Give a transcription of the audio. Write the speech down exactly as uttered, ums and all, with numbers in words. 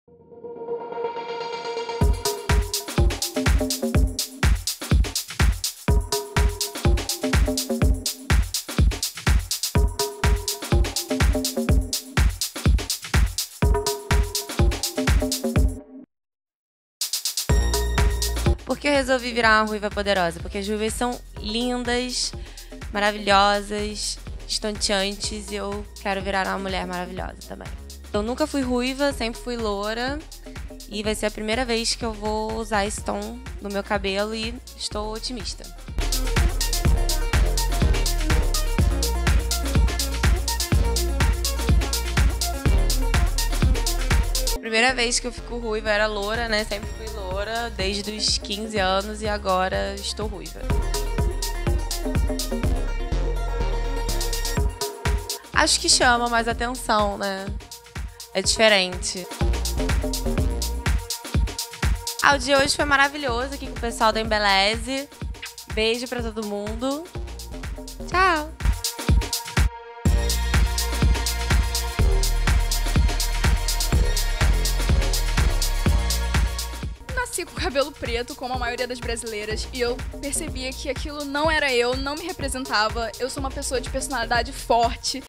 Por que eu resolvi virar uma ruiva poderosa? Porque as ruivas são lindas, maravilhosas, estonteantes e eu quero virar uma mulher maravilhosa também. Eu nunca fui ruiva, sempre fui loura e vai ser a primeira vez que eu vou usar esse tom no meu cabelo e estou otimista. Primeira vez que eu fico ruiva era loura, né? Sempre fui loura desde os quinze anos e agora estou ruiva. Acho que chama mais atenção, né? É diferente. Ah, o dia hoje foi maravilhoso aqui com o pessoal da Embeleze. Beijo pra todo mundo. Tchau! Nasci com cabelo preto, como a maioria das brasileiras, e eu percebia que aquilo não era eu, não me representava. Eu sou uma pessoa de personalidade forte.